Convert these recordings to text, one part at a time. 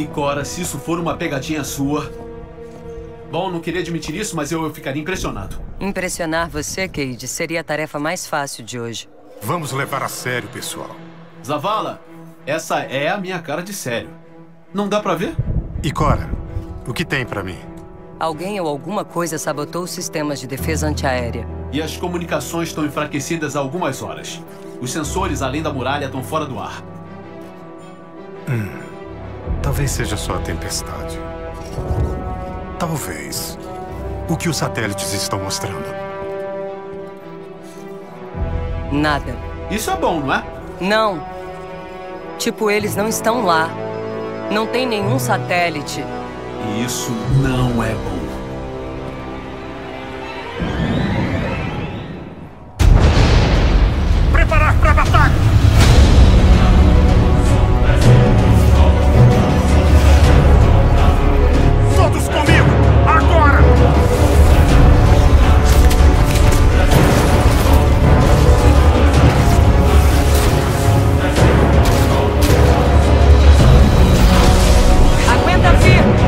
E Cora, se isso for uma pegadinha sua... Bom, não queria admitir isso, mas eu ficaria impressionado. Impressionar você, Cade, seria a tarefa mais fácil de hoje. Vamos levar a sério, pessoal. Zavala, essa é a minha cara de sério. Não dá pra ver? E Cora, o que tem pra mim? Alguém ou alguma coisa sabotou os sistemas de defesa antiaérea. E as comunicações estão enfraquecidas há algumas horas. Os sensores, além da muralha, estão fora do ar. Talvez seja só a tempestade. Talvez. O que os satélites estão mostrando? Nada. Isso é bom, não é? Não. Tipo, eles não estão lá. Não tem nenhum satélite. Isso não é bom. Preparar para a batalha! Todos comigo! Agora! Aguenta firme!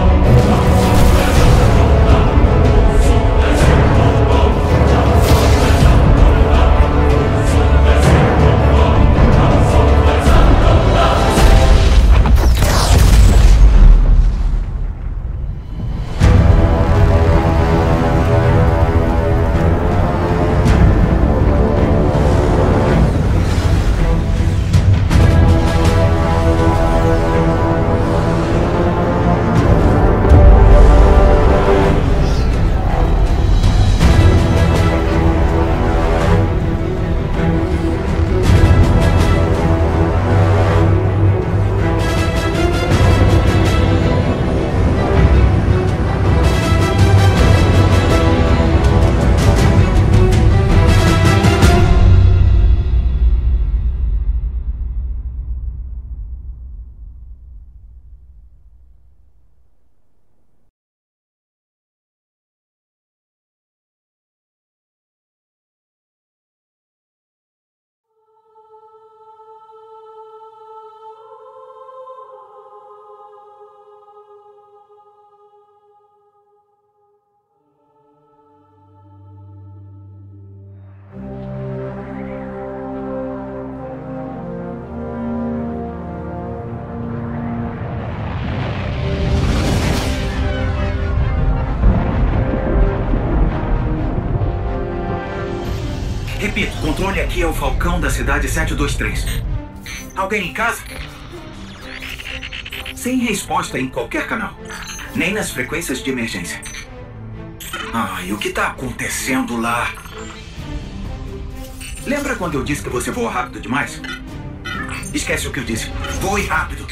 Repito, controle aqui é o Falcão da cidade 723. Alguém em casa? Sem resposta em qualquer canal. Nem nas frequências de emergência. Ai, o que tá acontecendo lá? Lembra quando eu disse que você voa rápido demais? Esquece o que eu disse. Voe rápido.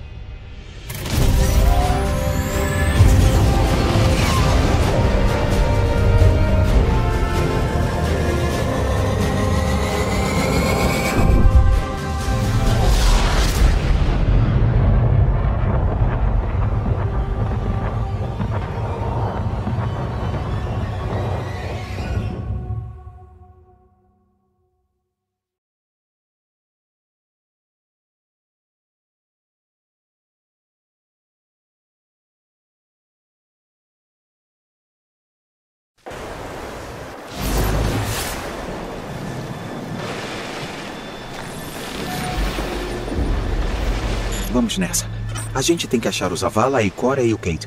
Vamos nessa. A gente tem que achar o Zavala, a Cora e o Cade.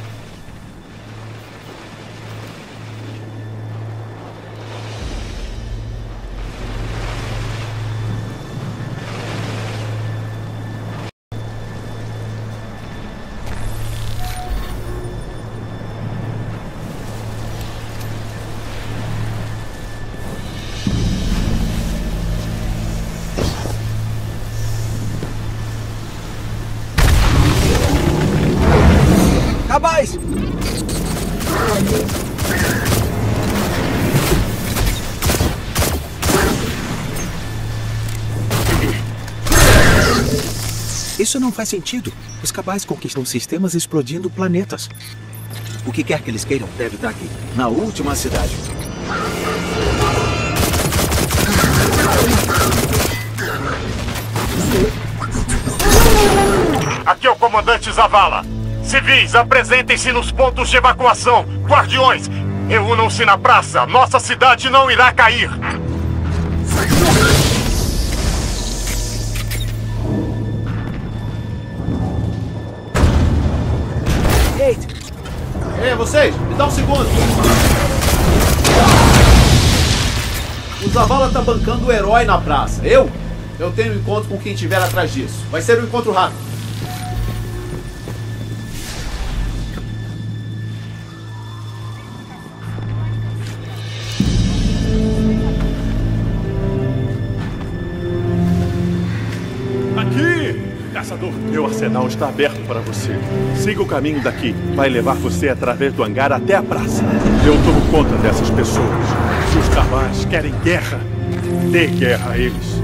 Rapaz! Isso não faz sentido. Os cabais conquistam sistemas explodindo planetas. O que quer que eles queiram deve estar aqui, na última cidade. Aqui é o comandante Zavala. Civis, apresentem-se nos pontos de evacuação. Guardiões, reúnam-se na praça. Nossa cidade não irá cair. Ei, vocês, me dá um segundo. O Zavala tá bancando o herói na praça. Eu tenho um encontro com quem estiver atrás disso. Vai ser um encontro rápido. Caçador, meu arsenal está aberto para você. Siga o caminho daqui. Vai levar você através do hangar até a praça. Eu tomo conta dessas pessoas. Se os cabais querem guerra, dê guerra a eles.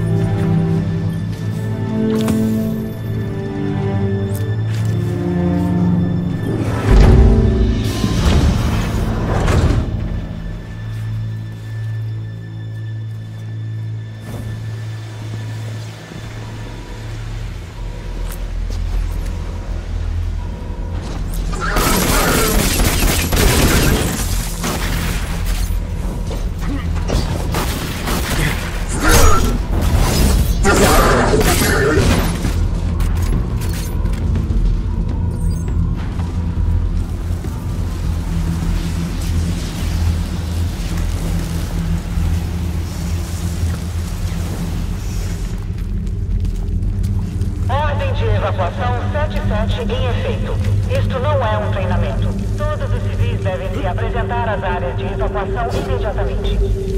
Evacuação 77 em efeito. Isto não é um treinamento. Todos os civis devem se apresentar às áreas de evacuação imediatamente.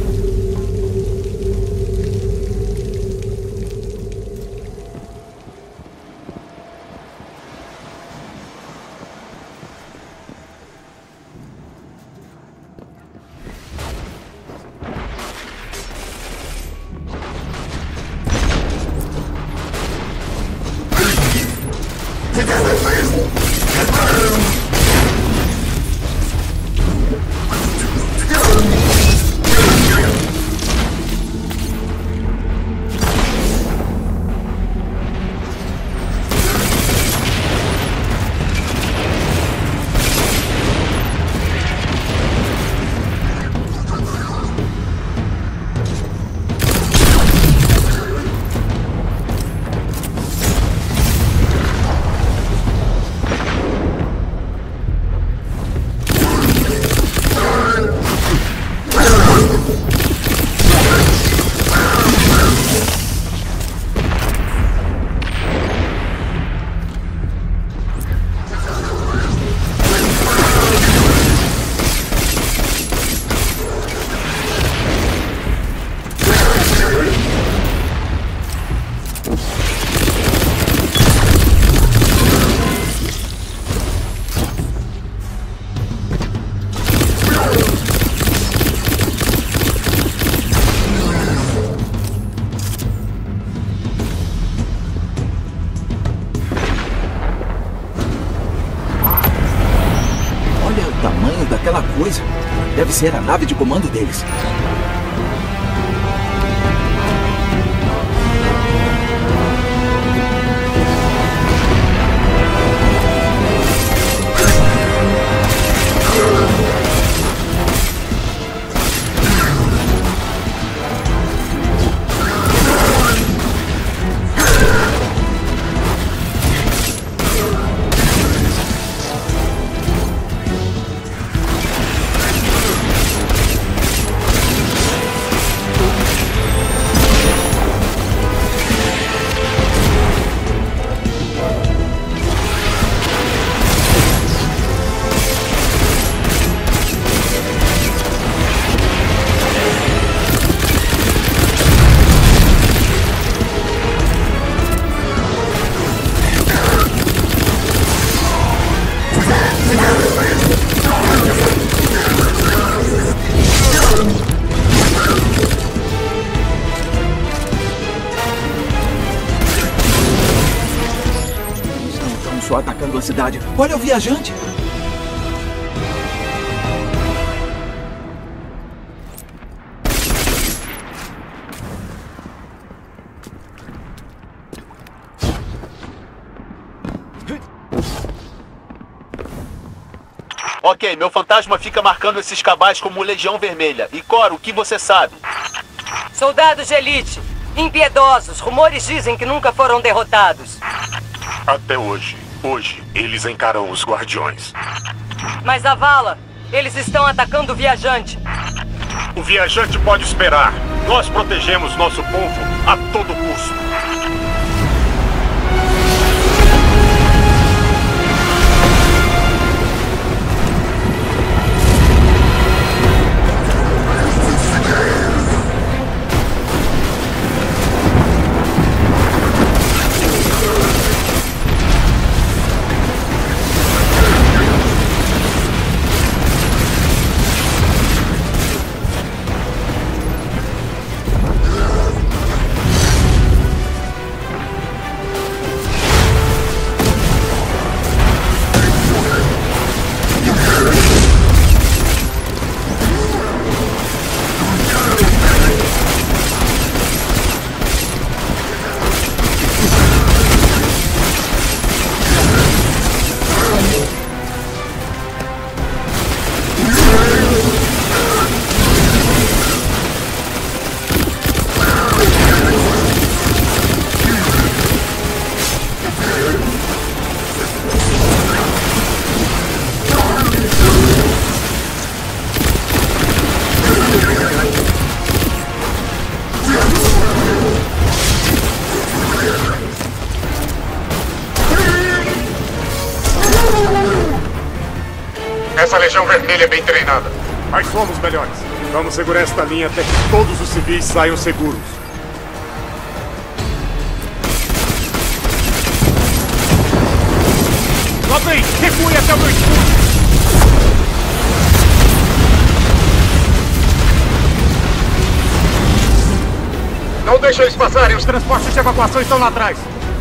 Aquela coisa deve ser a nave de comando deles. Só atacando a cidade. Olha o viajante! Ok, meu fantasma fica marcando esses cabais como Legião Vermelha. E Cora, o que você sabe? Soldados de elite, impiedosos, rumores dizem que nunca foram derrotados. Até hoje. Hoje, eles encaram os guardiões. Mas Zavala, eles estão atacando o viajante. O viajante pode esperar. Nós protegemos nosso povo a todo custo. Essa Legião Vermelha é bem treinada. Mas somos melhores. Vamos segurar esta linha até que todos os civis saiam seguros. Lá vem! Recue até o meu escudo! Não deixa eles passarem! Os transportes de evacuação estão lá atrás!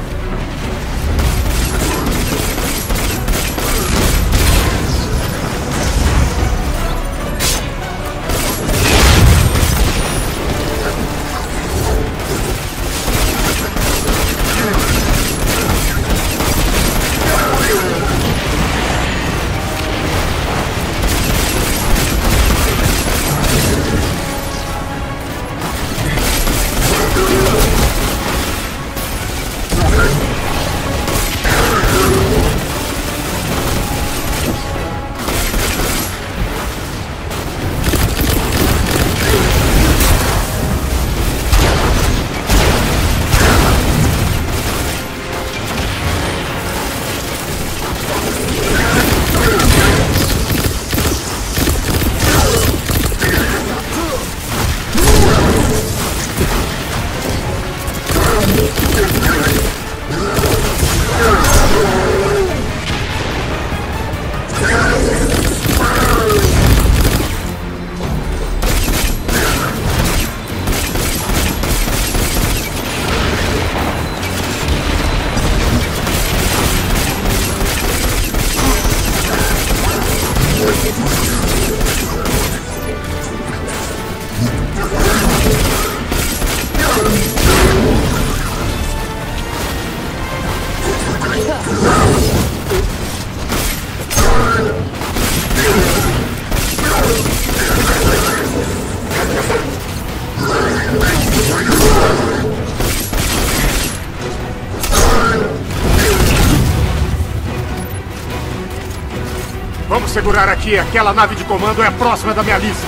Vamos segurar aqui. Aquela nave de comando é a próxima da minha lista.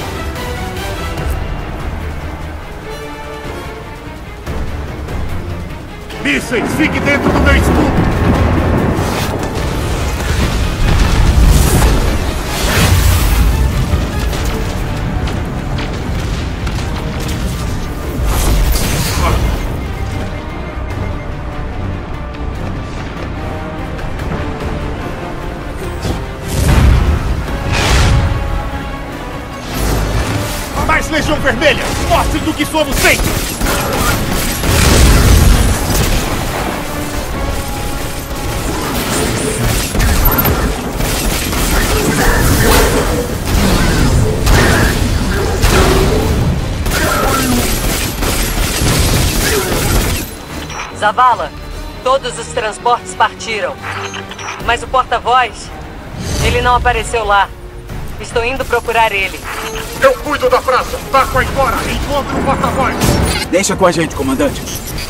Mísseis, fique dentro do meu escudo. Legião Vermelha! Mostre do que somos feitos! Zavala, todos os transportes partiram. Mas o porta-voz, ele não apareceu lá. Estou indo procurar ele. Eu cuido da praça. Taco aí fora. Encontre o porta-voz. Deixa com a gente, comandante.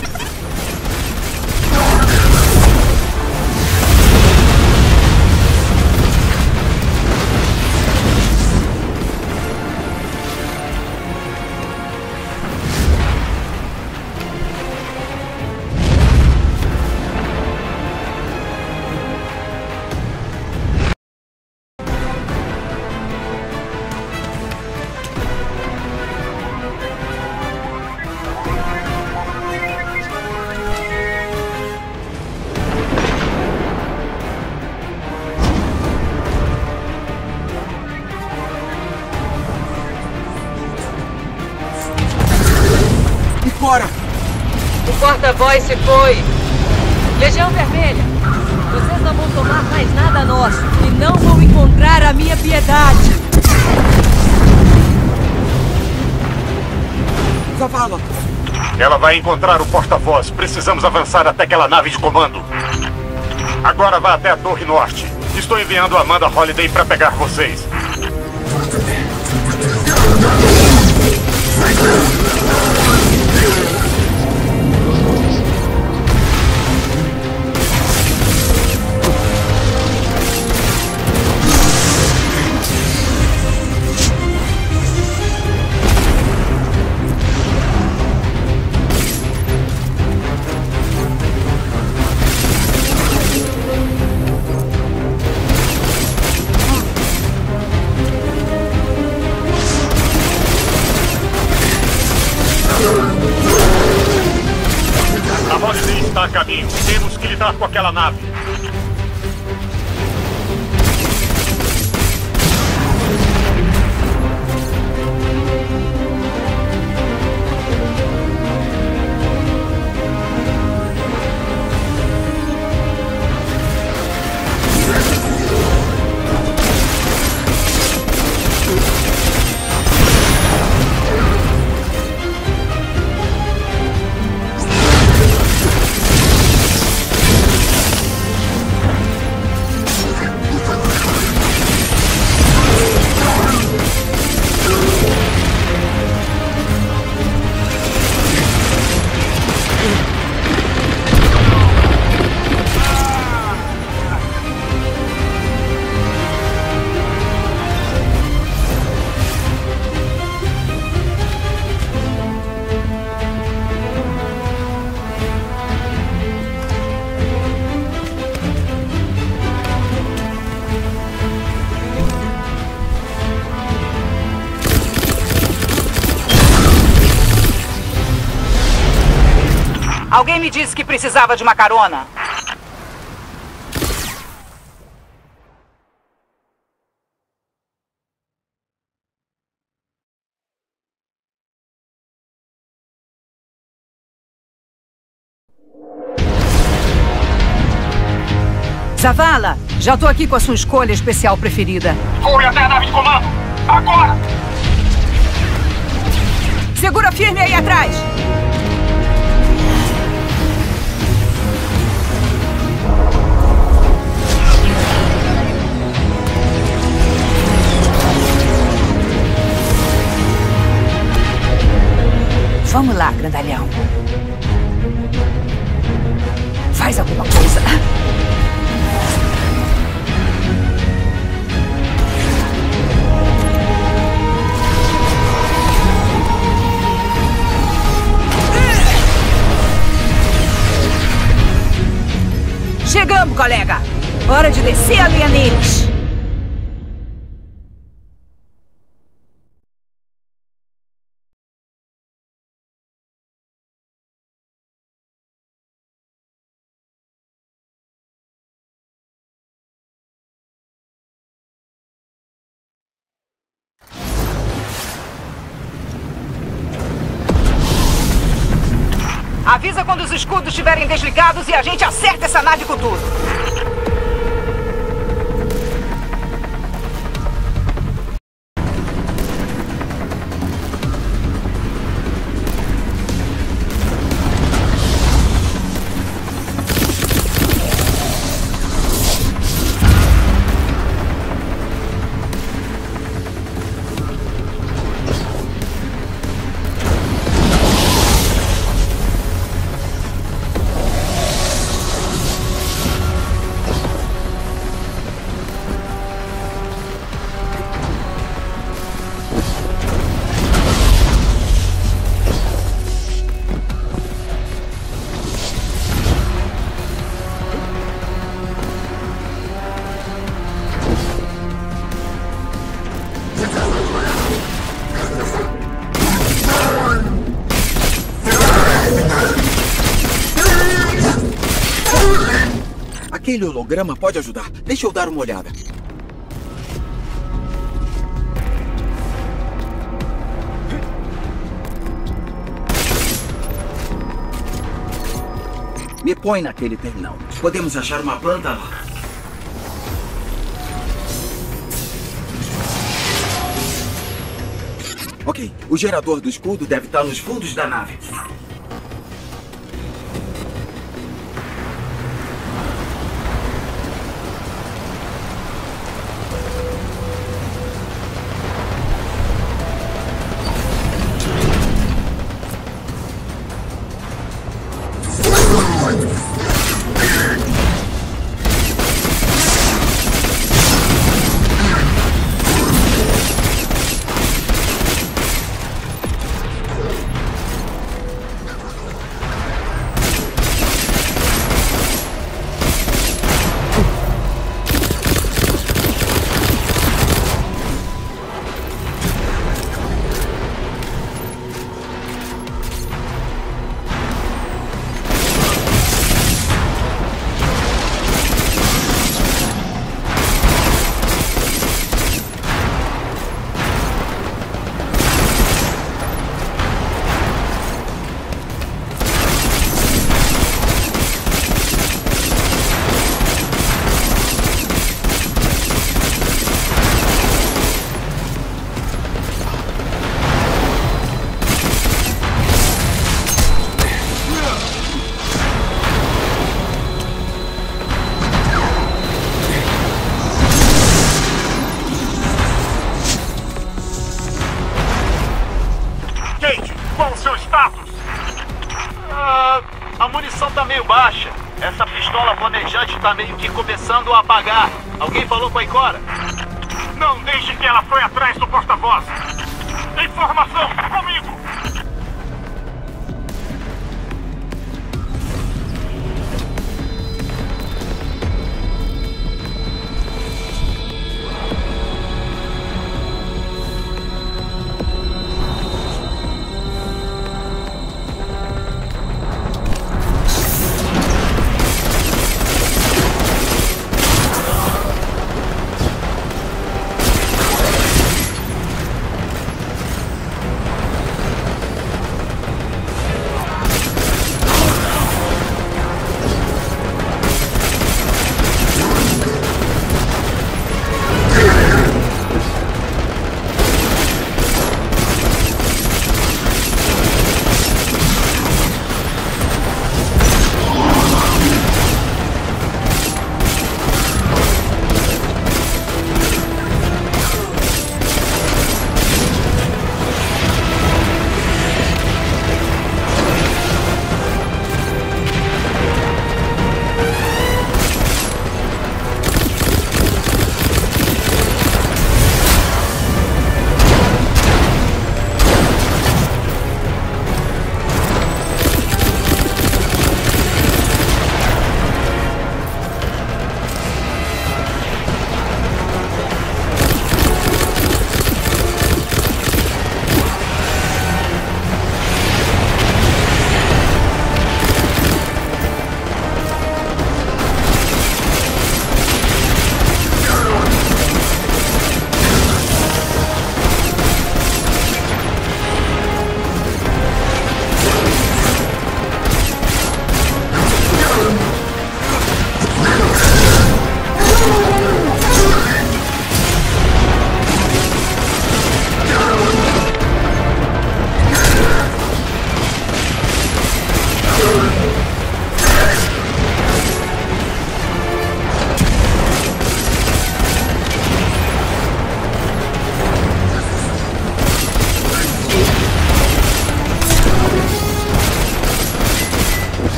O porta-voz se foi. Legião Vermelha, vocês não vão tomar mais nada nosso e não vão encontrar a minha piedade. Zavala! Ela vai encontrar o porta-voz. Precisamos avançar até aquela nave de comando. Agora vá até a Torre Norte. Estou enviando a Amanda Holliday para pegar vocês. A Holiday está a caminho. Temos que lidar com aquela nave. Alguém me disse que precisava de uma carona. Zavala, já tô aqui com a sua escolha especial preferida. Voe até a nave de comando! Agora! Segura firme aí atrás! Vamos lá, grandalhão. Faz alguma coisa. Chegamos, colega. Hora de descer a linha neles. Avisa quando os escudos estiverem desligados e a gente acerta essa nave com tudo. Aquele holograma pode ajudar. Deixa eu dar uma olhada. Me põe naquele terminal. Podemos achar uma planta lá. Ok, o gerador do escudo deve estar nos fundos da nave. A munição tá meio baixa. Essa pistola flamejante tá meio que começando a apagar. Alguém falou com a Ikora? Não deixe que ela foi atrás do porta-voz. Informação, comigo!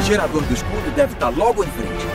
gerador do escudo deve estar logo em frente.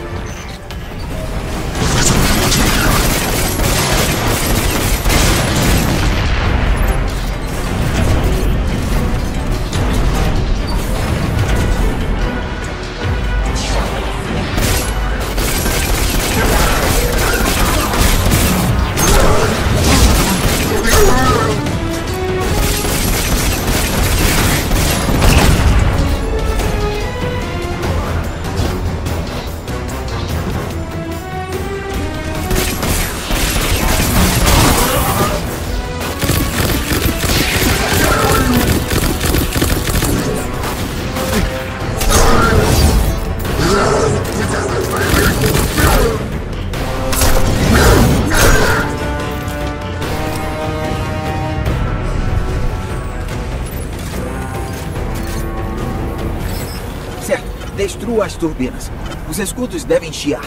Destrua as turbinas. Os escudos devem chiar.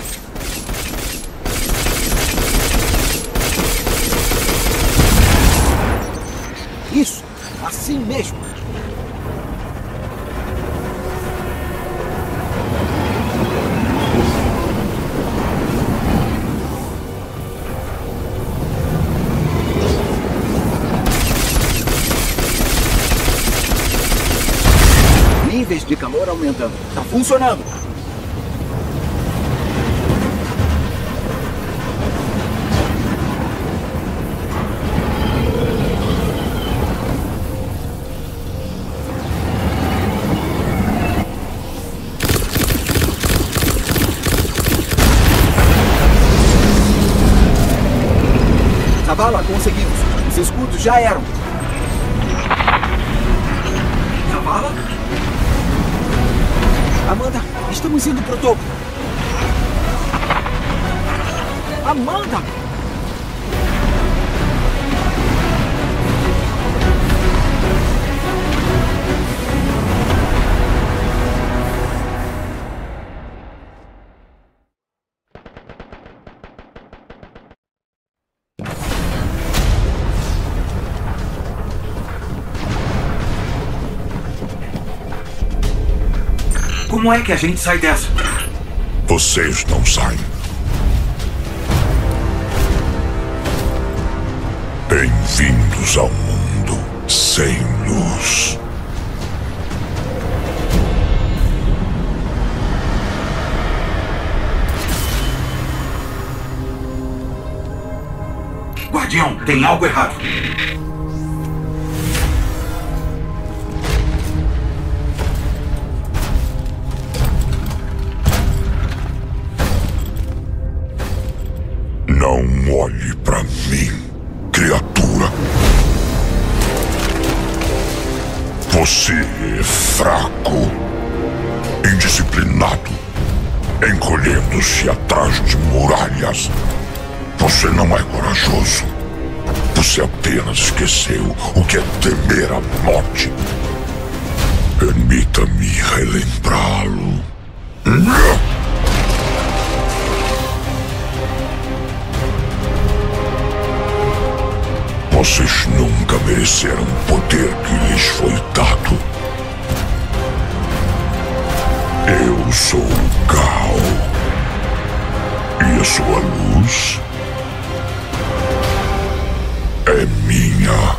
Isso! Assim mesmo! Níveis de calor aumentando. Tá funcionando. Zavala, conseguimos. Os escudos já eram. Zavala? Amanda, estamos indo pro topo. Amanda! Como é que a gente sai dessa? Vocês não saem. Bem-vindos ao mundo sem luz. Guardião, tem algo errado. Não olhe pra mim, criatura. Você é fraco, indisciplinado, encolhendo-se atrás de muralhas. Você não é corajoso. Você apenas esqueceu o que é temer a morte. Permita-me relembrá-lo. Vocês nunca mereceram o poder que lhes foi dado. Eu sou o Gal. E a sua luz é minha.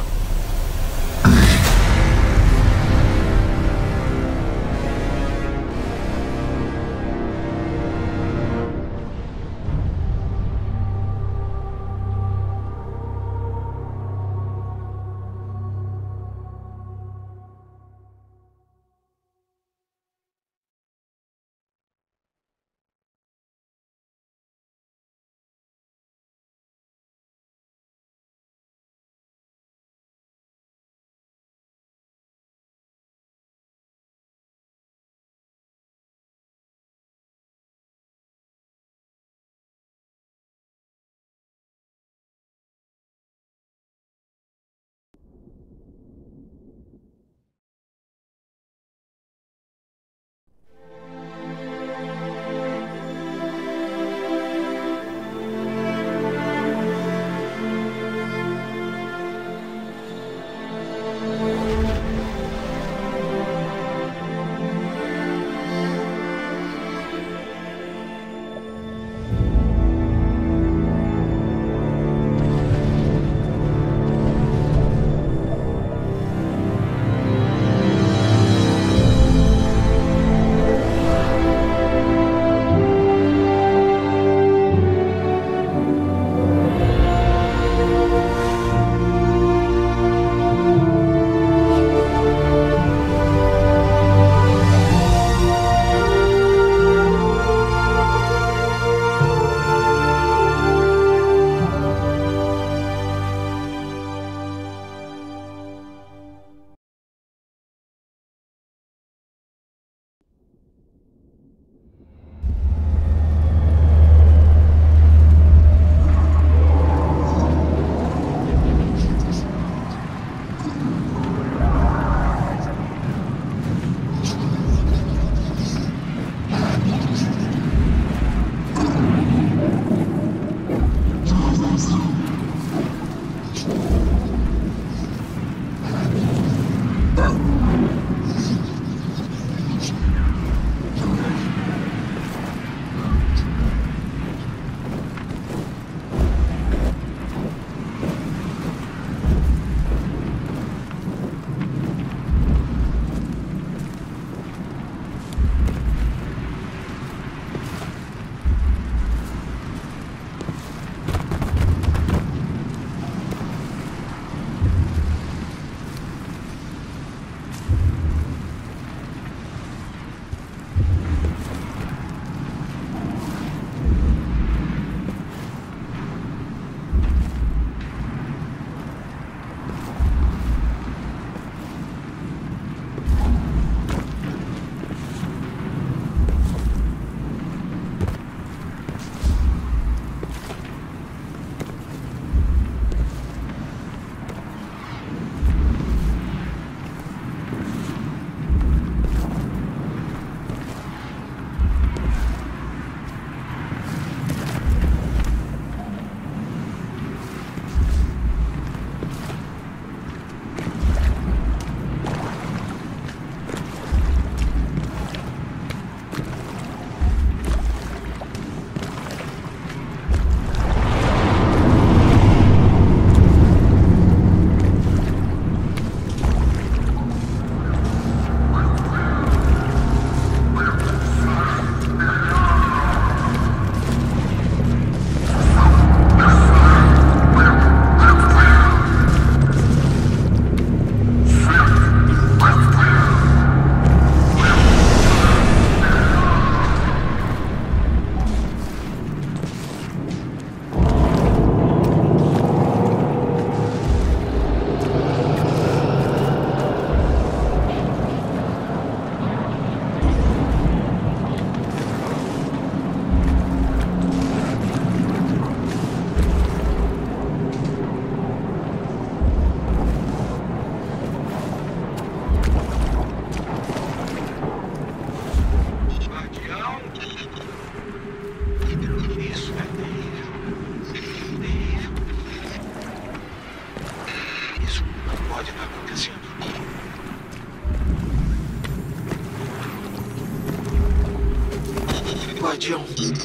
Guardião.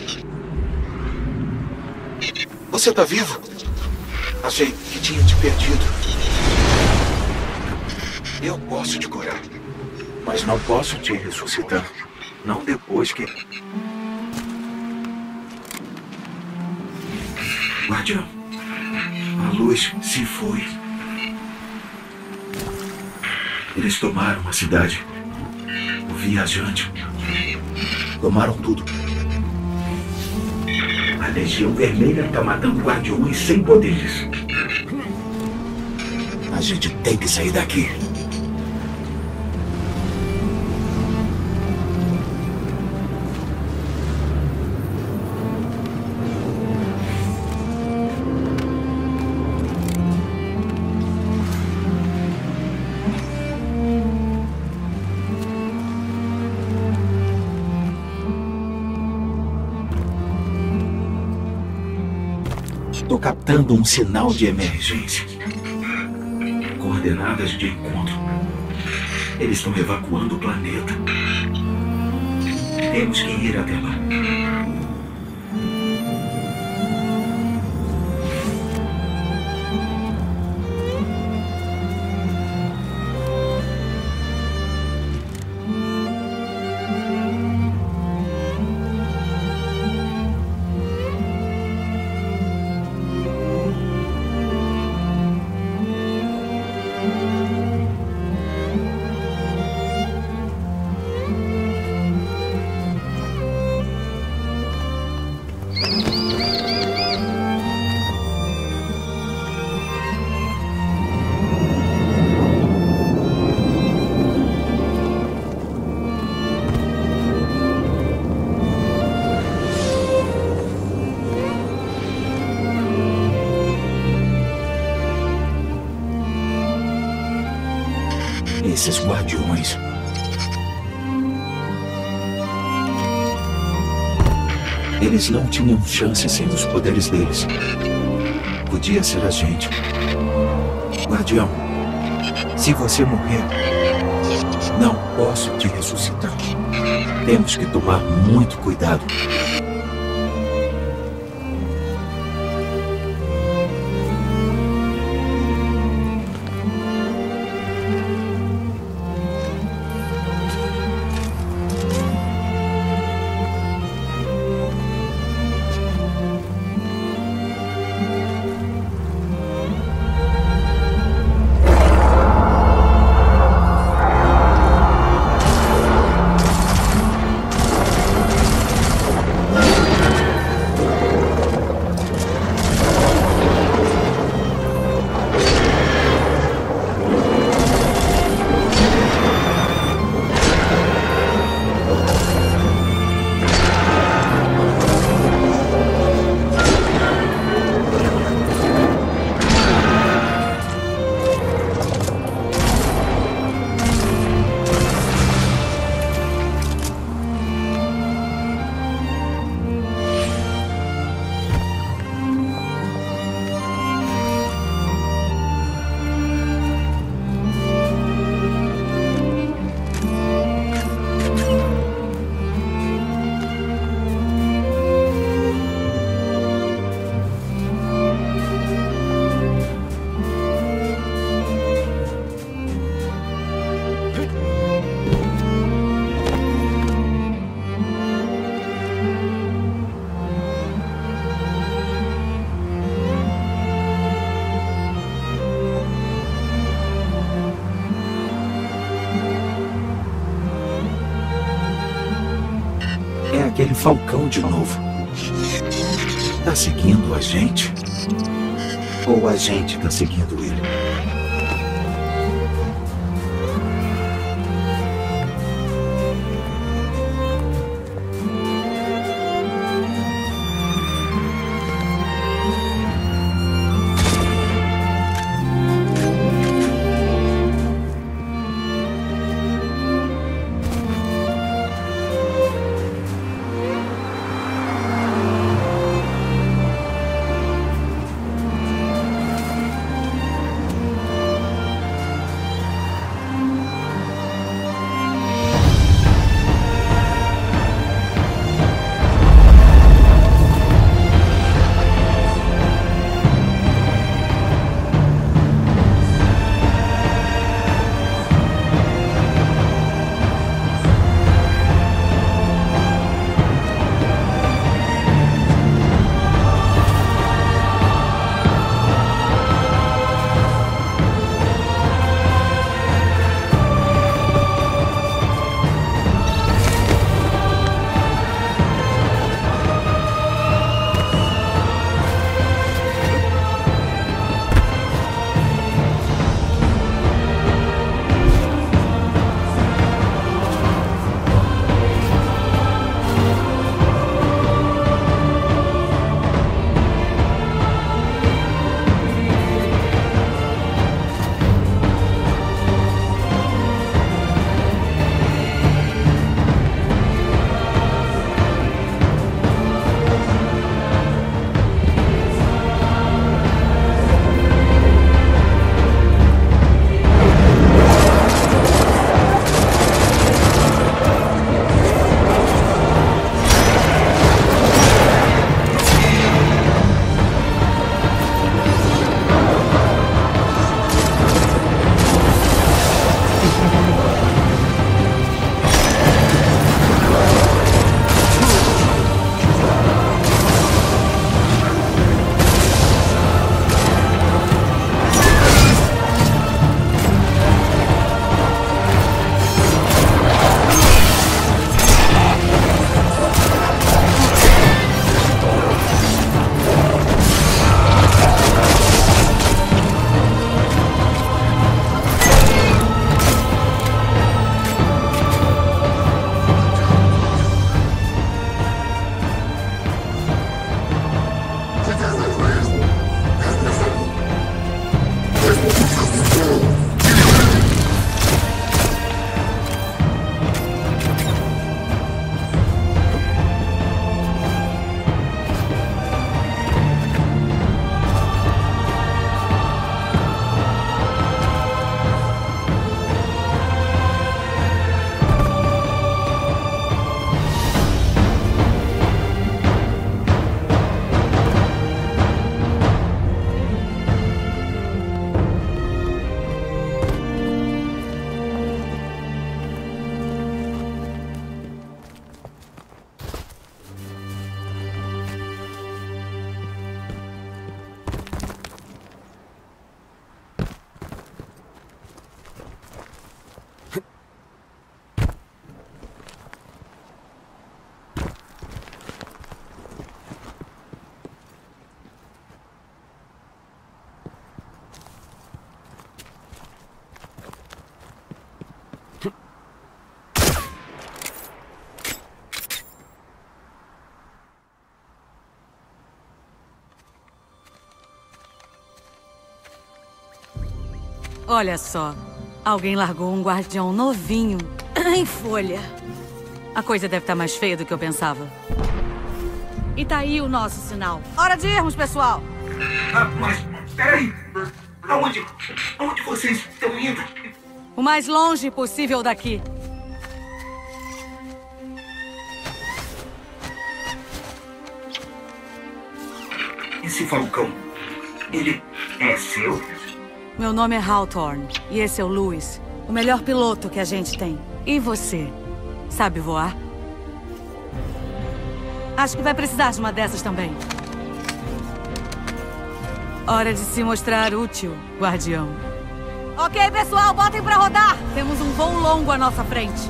Você tá vivo? Achei que tinha te perdido. Eu posso te curar, mas não posso te ressuscitar. Não depois que... Guardião, a luz se foi. Eles tomaram a cidade. O viajante. Tomaram tudo. A Legião Vermelha está matando guardiões sem poderes. A gente tem que sair daqui. Estou captando um sinal de emergência. Coordenadas de encontro. Eles estão evacuando o planeta. Temos que ir até lá. Esses guardiões. Eles não tinham chance sem os poderes deles. Podia ser a gente. Guardião, se você morrer, não posso te ressuscitar. Temos que tomar muito cuidado. Aquele falcão de novo. Tá seguindo a gente? Ou a gente tá seguindo ele? Olha só. Alguém largou um guardião novinho em folha. A coisa deve estar mais feia do que eu pensava. E tá aí o nosso sinal. Hora de irmos, pessoal! Mas, peraí! Aonde vocês estão indo? O mais longe possível daqui. Esse falcão, ele é seu? Meu nome é Hawthorne e esse é o Louis, o melhor piloto que a gente tem. E você? Sabe voar? Acho que vai precisar de uma dessas também. Hora de se mostrar útil, guardião. Ok, pessoal, botem pra rodar! Temos um voo longo à nossa frente.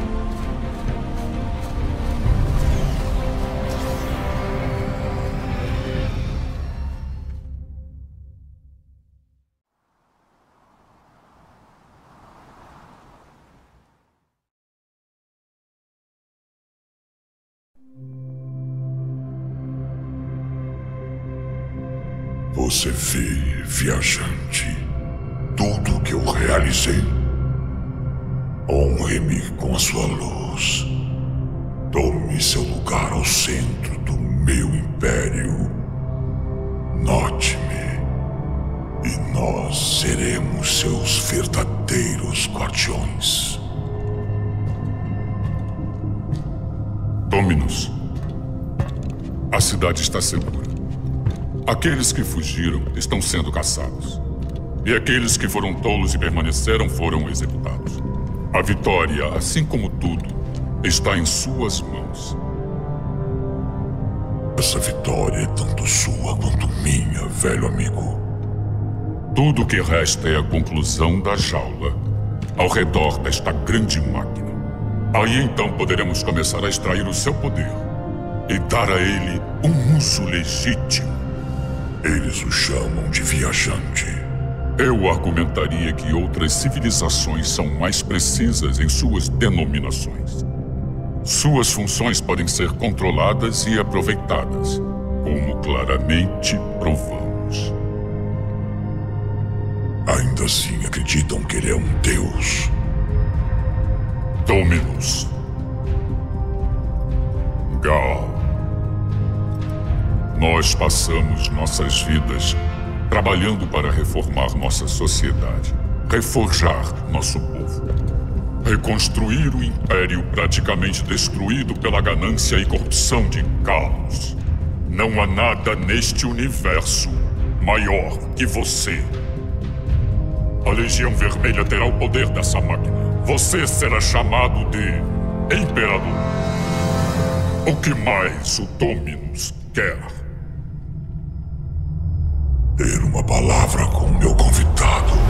Você vê, viajante, tudo que eu realizei. Honre-me com a sua luz. Tome seu lugar ao centro do meu império. Note-me, e nós seremos seus verdadeiros guardiões. Dominus, a cidade está segura. Aqueles que fugiram estão sendo caçados. E aqueles que foram tolos e permaneceram foram executados. A vitória, assim como tudo, está em suas mãos. Essa vitória é tanto sua quanto minha, velho amigo. Tudo o que resta é a conclusão da jaula, ao redor desta grande máquina. Aí então poderemos começar a extrair o seu poder e dar a ele um uso legítimo. Eles o chamam de viajante. Eu argumentaria que outras civilizações são mais precisas em suas denominações. Suas funções podem ser controladas e aproveitadas, como claramente provamos. Ainda assim acreditam que ele é um deus. Dominus. Gal. Nós passamos nossas vidas trabalhando para reformar nossa sociedade, reforjar nosso povo, reconstruir o império praticamente destruído pela ganância e corrupção de Kalos. Não há nada neste universo maior que você. A Legião Vermelha terá o poder dessa máquina. Você será chamado de Imperador. O que mais o Dominus quer? Ter uma palavra com o meu convidado.